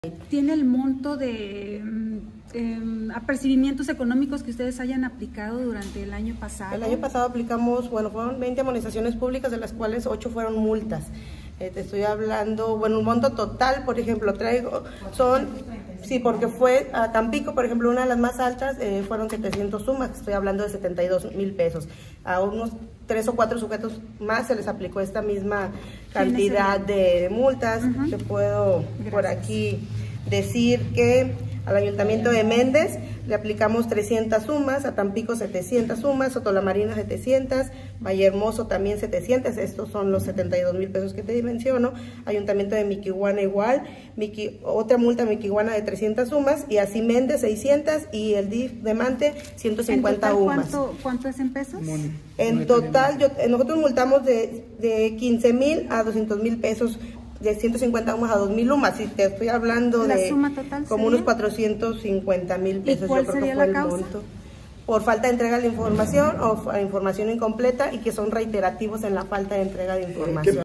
¿Tiene el monto de apercibimientos económicos que ustedes hayan aplicado durante el año pasado? El año pasado aplicamos, fueron 20 amonestaciones públicas, de las cuales 8 fueron multas. Te estoy hablando, un monto total, por ejemplo, sí, porque fue a Tampico, por ejemplo, una de las más altas, fueron 700 sumas, estoy hablando de 72,000 pesos. A unos 3 o 4 sujetos más se les aplicó esta misma cantidad de multas. Te puedo por aquí decir que al Ayuntamiento de Méndez le aplicamos 300 sumas, a Tampico 700 sumas, Sotolamarina 700, Vallehermoso también 700, estos son los 72,000 pesos que te menciono. Ayuntamiento de Miquihuana igual, otra multa a Miquihuana de 300 sumas, y así Méndez 600, y el DIF de Mante 150 UMAS. ¿Cuánto es en pesos? En total, nosotros multamos de 15,000 a 200,000 pesos, de 150 UMAS a 2,000 UMAS, si te estoy hablando ¿La de suma total como unos 450,000 pesos. ¿Y cuál yo creo sería que fue la causa? monto. Por falta de entrega de información o información incompleta, y que son reiterativos en la falta de entrega de información.